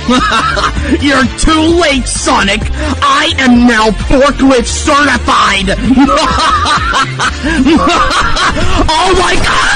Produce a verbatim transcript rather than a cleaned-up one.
You're too late, Sonic. I am now forklift certified. Oh my God!